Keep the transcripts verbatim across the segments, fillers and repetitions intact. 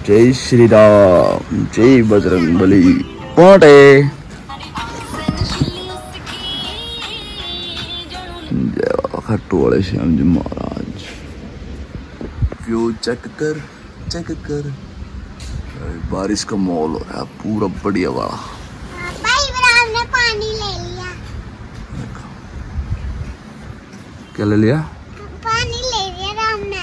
जय श्री राम, जय बजरंग बली। पोटे जय खट्टू वाले श्याम जी महाराज। व्यू चेक कर, चेक कर, बारिश का माहौल हो रहा है पूरा बढ़िया वाला। भाई राम ने पानी ले लिया। क्या ले लिया? पानी ले लिया राम ने।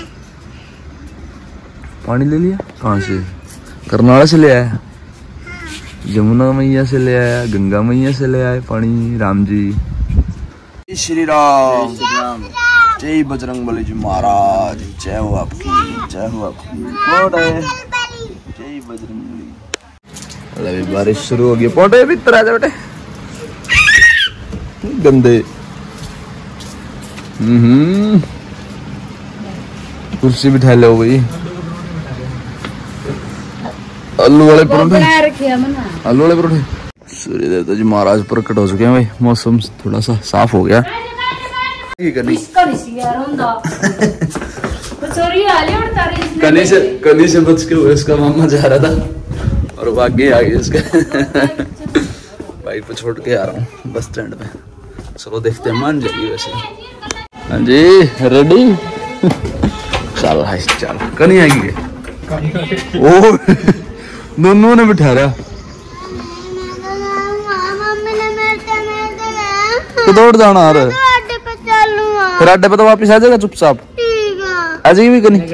पानी ले लिया? कहाँ से? करनाल से ले आया? हाँ। यमुना मैया से ले आया, गंगा मैया से ले आए पानी राम जी। जय श्री राम, जय बजरंग बली जी महाराज। जय हो आपकी, जय हो आपकी। जय बजरंग बली। अरे बारिश शुरू हो गई। पोटे भीतर आ जा बेटे, गंदे। हम्म कुर्सी बिठा लो भाई। आलू वाले परोठे, आलू वाले परोठे। सूर्य देवता जी महाराज प्रकट हो चुके हैं भाई। मौसम थोड़ा सा साफ हो गया। कनी कनी से कनी से बच के इसका मामा जा रहा था और भाग्य आ गया इसका। बाइक पे छोड़ के आ रहा हूँ बस स्टैंड पे। चलो देखते हैं, मान जाएगी वैसे। हाँ जी रेडी। चल भाई चल। कनी आएगी ओ दोनों ने बिठा रहा। तो दौड़ जाना आ रहा है। फिर अड्डे पे तो वापिस आ जाएगा चुपचाप। आ जाएगी भी कनी।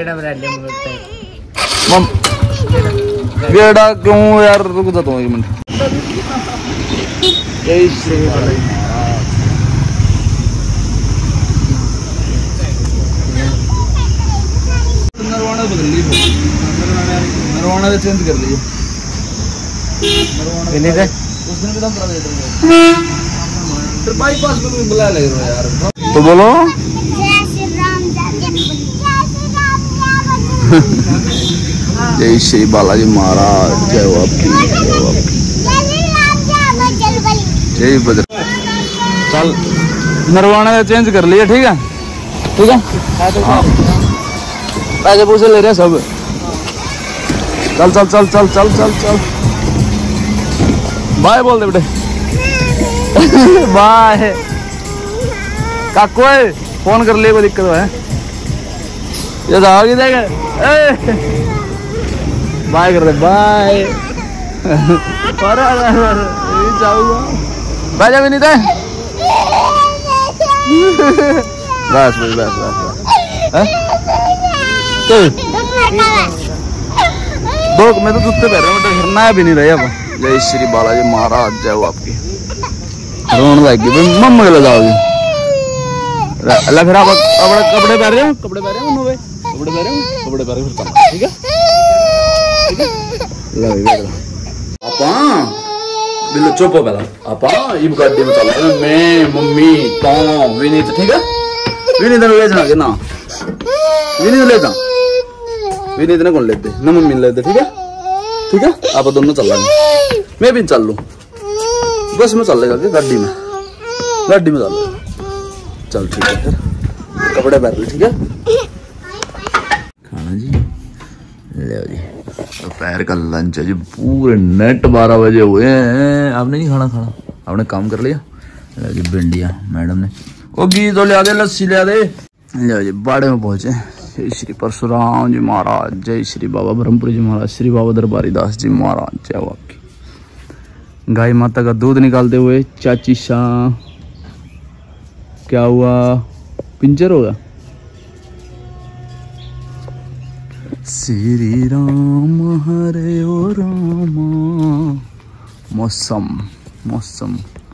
गेड़ा क्यों यार, रुक जाता हूँ एक मिनट। जय श्री राम। नरवाना बदल ली, नरवाना चेंज कर ली। उस दिन भी करा देते फिर बाईपास में भी बुला लग रहा है यार। तो बोलो जय श्री बालाजी महाराज। जय हो आपकी, जय हो आपकी। जय बजर। चल नरवाना चेंज कर लिया, ठीक है ठीक है। हाँ पैसे पूसे ले रहे सब। चल चल चल चल चल चल चल। बाय बोल दे बेटे। बाय काको फोन कर ले, कोई दिक्कत है ये जाओगी देगा। बाय कर दे, बाय। जाऊंगा बाय जा भी नहीं थे। बस बस बस बस दो मैं तो जूते पहन रहा हूँ, हिरना भी नहीं रहा अब। जय श्री बालाजी महाराज। जय हो आपकी। रोन लग गई मम्मा के लगाओगी। अल्लाह फिर आप अपने कपड़े पहन रहे हो, कपड़े पहन रहे हो भाई, कपड़े पहन रहे हो, कपड़े पहन रहे हो, ठीक है ठीक है। लो ये आपा बिल्लो चुप हो पहला। आपा ये गाड़ी में चल रहे मैं मम्मी तो विनीत, ठीक है। विनीत ने ले जाके ना, विनीत ले जा, विनीत ने कौन लेते ना, मम्मी ने लेते, ठीक है ठीक है। आप दोनों चल रहे, मैं भी चल लूँ बस में चल लेगा गाड़ी में, गाड़ी में चल चल ठीक है। फिर कपड़े पहन ले, ठीक है। खाना जी ले जी, दोपहर का लंच है जी। पूरे नेट बारह बजे हुए हैं। आपने नहीं खाना खाना, आपने काम कर लिया। ले जी भिंडिया मैडम ने। ओ घी तो ले दे, लस्सी ले दे। ले जी बाड़े में पहुंचे। जय श्री परशुराम जी महाराज। जय श्री बाबा ब्रह्मपुरी जी महाराज। श्री बाबा दरबारी दास जी महाराज। जय आपकी। गाय माता का दूध निकालते हुए चाची शाह। क्या हुआ, पिंचर होगा। श्री राम हरे ओ रामा। मौसम मौसम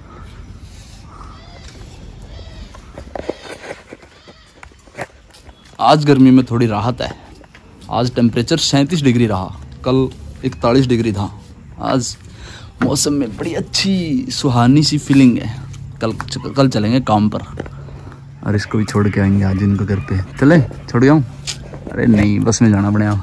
आज गर्मी में थोड़ी राहत है। आज टेम्परेचर सैंतीस डिग्री रहा, कल इकतालीस डिग्री था। आज मौसम में बड़ी अच्छी सुहानी सी फीलिंग है। कल कल चलेंगे काम पर और इसको भी छोड़ के आएंगे आज इनको घर पे। चले छोड़ जाऊँ? अरे नहीं बस में जाना पड़ेगा।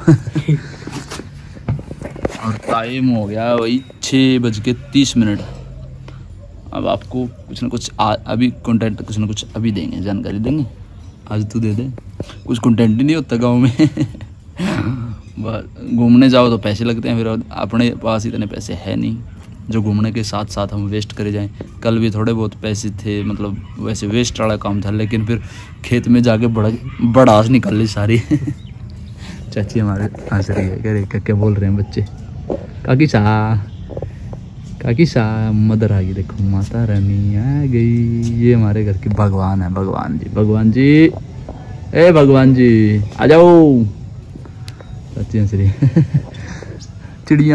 और टाइम हो गया वही छः बज के तीस मिनट। अब आपको कुछ ना कुछ आ, अभी कंटेंट कुछ ना कुछ अभी देंगे, जानकारी देंगे। आज तू दे दे, कुछ कंटेंट ही नहीं होता गांव में। घूमने जाओ तो पैसे लगते हैं, फिर अपने पास इतने पैसे है नहीं जो घूमने के साथ साथ हम वेस्ट करे जाएं। कल भी थोड़े बहुत पैसे थे, मतलब वैसे वेस्ट वाला काम था, लेकिन फिर खेत में जाके बड़ा बड़ास निकल ली सारी। चाची हमारे हंस रही है, कह रहे क्या बोल रहे हैं बच्चे। काकी सा काकी सा मदर आ गई, देखो माता रानी आ गई। ये हमारे घर के भगवान है, भगवान जी, भगवान जी, ए भगवान जी आ जाओ। चाची हंस रही है। चिड़िया,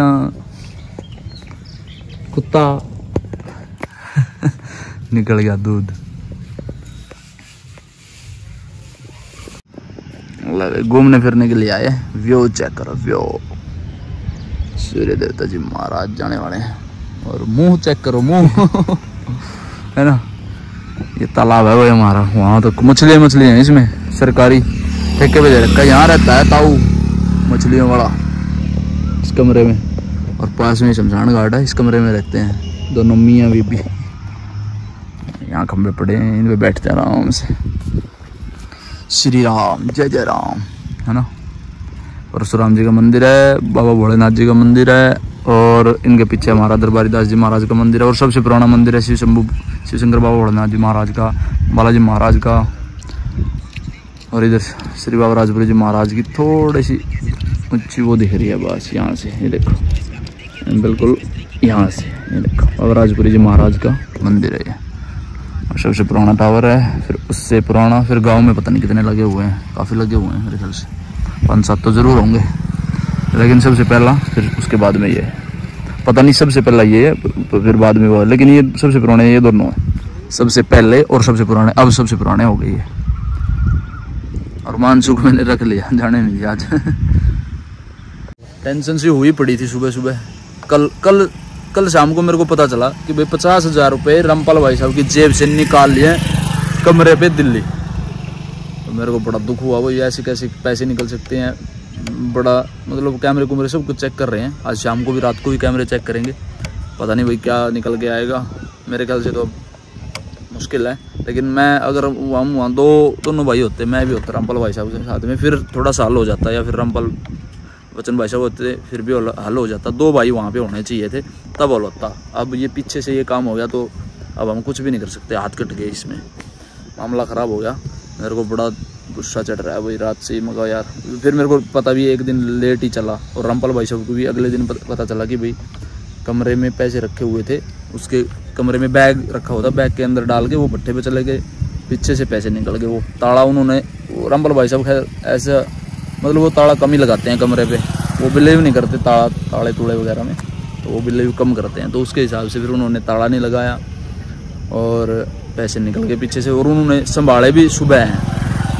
कुत्ता निकल गया दूध। घूमने फिरने के लिए आए, व्यू चेक करो, व्यू। सूर्य देवता जी महाराज जाने वाले हैं। और मुंह चेक करो, मुंह है ना। ये तालाब है वो हमारा, वहाँ तो मछलियाँ मछलियाँ हैं इसमें, सरकारी ठेके पे दे रखा है। यहाँ रहता है ताऊ मछलियों वाला इस कमरे में, और पास में शमशान घाट है, इस कमरे में रहते हैं दोनों मियाँ बीबी। यहाँ खंबे पड़े हैं, इन पे बैठते हैं आराम से। श्री राम, जय जय राम, है ना। परशुराम जी का मंदिर है, बाबा भोलेनाथ जी का मंदिर है, और इनके पीछे हमारा दरबारी दास जी महाराज का मंदिर है, और सबसे पुराना मंदिर है शिव शंभू शिव शंकर बाबा भोलेनाथ जी महाराज का, बालाजी महाराज का, और इधर श्री बाबा राजपुरी जी महाराज की थोड़ी सी ऊंची वो दिख रही है बस यहाँ से, ये देखो बिल्कुल यहाँ से, ये देखो बाबा राजपुरी जी महाराज का मंदिर है ये। और सबसे पुराना टावर है, फिर उससे पुराना, फिर गांव में पता नहीं कितने लगे हुए हैं, काफ़ी लगे हुए हैं मेरे ख्याल से, पाँच सात तो ज़रूर होंगे, लेकिन सबसे पहला, फिर उसके बाद में ये है, पता नहीं सबसे पहला ये है तो फिर बाद में वो है, लेकिन ये सबसे पुराने ये दोनों है, सबसे पहले और सबसे पुराने, अब सबसे पुराने हो गए ये। और मानसूख मैंने रख लिया, जाने नहीं दिया आज। टेंशन सी हुई पड़ी थी सुबह सुबह। कल कल कल शाम को मेरे को पता चला कि भाई पचास हजार रुपये रामपाल भाई साहब की जेब से निकाल लिए कमरे पे दिल्ली। तो मेरे को बड़ा दुख हुआ, वो ये ऐसे कैसे पैसे निकल सकते हैं। बड़ा मतलब कैमरे कुमरे सब कुछ चेक कर रहे हैं, आज शाम को भी रात को भी कैमरे चेक करेंगे, पता नहीं भाई क्या निकल के आएगा। मेरे ख्याल से तो मुश्किल है, लेकिन मैं अगर वहाँ वहाँ दो दोनों भाई होते, मैं भी होता रामपाल भाई साहब के साथ में, फिर थोड़ा सा हल हो जाता, या फिर रामपाल बच्चन भाई साहब होते फिर भी हल हो जाता। दो भाई वहाँ पे होने चाहिए थे, तब हल होता। अब ये पीछे से ये काम हो गया, तो अब हम कुछ भी नहीं कर सकते, हाथ कट गए, इसमें मामला ख़राब हो गया। मेरे को बड़ा गुस्सा चढ़ रहा है भाई रात से ही, मगर यार फिर मेरे को पता भी एक दिन लेट ही चला, और रामपाल भाई साहब को भी अगले दिन पता चला कि भाई कमरे में पैसे रखे हुए थे, उसके कमरे में बैग रखा हुआ था, बैग के अंदर डाल के वो भट्टे पे चले गए, पीछे से पैसे निकल गए। वो ताला उन्होंने, रामपाल भाई साहब खैर ऐसा मतलब वो ताला कम ही लगाते हैं कमरे पे, वो बिलीव नहीं करते ताला ताले तूड़े वगैरह में, तो वो बिलीव कम करते हैं, तो उसके हिसाब से फिर उन्होंने ताला नहीं लगाया और पैसे निकल गए पीछे से। और उन्होंने संभाले भी सुबह हैं,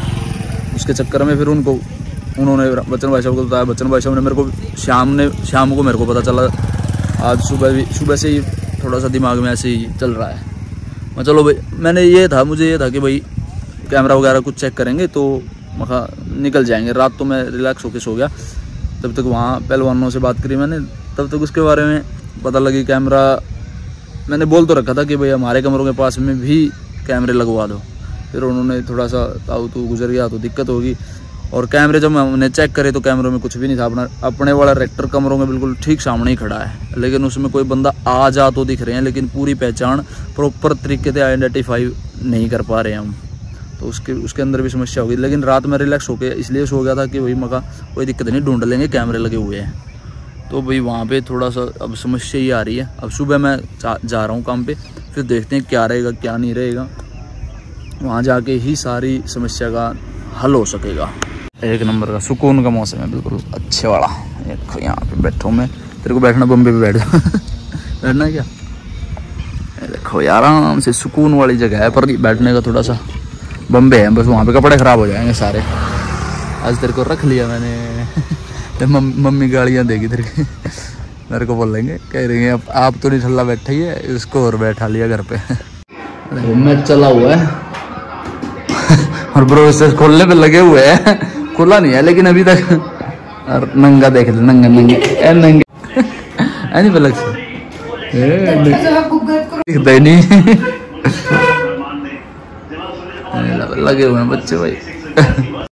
उसके चक्कर में फिर उनको उन्होंने बच्चन भाई साहब को बताया। बच्चन भाई साहब ने मेरे को शाम ने शाम को मेरे को पता चला, आज सुबह भी सुबह से ही थोड़ा सा दिमाग में ऐसे ही चल रहा है। मैं चलो भाई, मैंने ये था मुझे ये था कि भाई कैमरा वगैरह कुछ चेक करेंगे तो मखा निकल जाएंगे। रात तो मैं रिलैक्स होके सो गया, तब तक वहाँ पहलवानों से बात करी मैंने, तब तक उसके बारे में पता लगी। कैमरा मैंने बोल तो रखा था कि भाई हमारे कमरों के पास में भी कैमरे लगवा दो, फिर उन्होंने थोड़ा सा ताऊ तू गुजर गया तो दिक्कत होगी। और कैमरे जब हमने चेक करे तो कैमरों में कुछ भी नहीं था, अपना अपने वाला रेक्टर कमरों में बिल्कुल ठीक सामने ही खड़ा है, लेकिन उसमें कोई बंदा आ जा तो दिख रहे हैं, लेकिन पूरी पहचान प्रॉपर तरीके से आइडेंटिफाई नहीं कर पा रहे हैं हम, तो उसके उसके अंदर भी समस्या होगी। लेकिन रात में रिलैक्स होके इसलिए सो गया था कि भाई मका कोई दिक्कत नहीं, ढूंढ लेंगे, कैमरे लगे हुए हैं। तो भाई वहाँ पे थोड़ा सा अब समस्या ही आ रही है। अब सुबह मैं जा, जा रहा हूँ काम पे, फिर देखते हैं क्या रहेगा क्या नहीं रहेगा, वहाँ जाके ही सारी समस्या का हल हो सकेगा। एक नंबर का सुकून का मौसम है, बिल्कुल अच्छे वाला। देखो यहाँ पे बैठो, मैं तेरे को बैठना बम्बे पे बैठ जा बैठना है क्या? देखो यार आराम से सुकून वाली जगह है, पर बैठने का थोड़ा सा बम्बे है, बस वहाँ पे कपड़े ख़राब हो जाएंगे सारे। आज तेरे को रख लिया मैंने, मम, मम्मी गालियाँ देगी तेरे को मेरे को बोलेंगे, कह रही है आप, आप तो नहीं ठल्ला बैठा ही है, इसको और बैठा लिया घर पे। मैच चला हुआ है और प्रोसेस खोलने पे लगे हुए हैं, खुला नहीं है लेकिन अभी तक। और नंगा देख ले, नंगा नंगे ए नंगे नहीं पलक से दिखता नहीं लगे हुए हैं बच्चे भाई।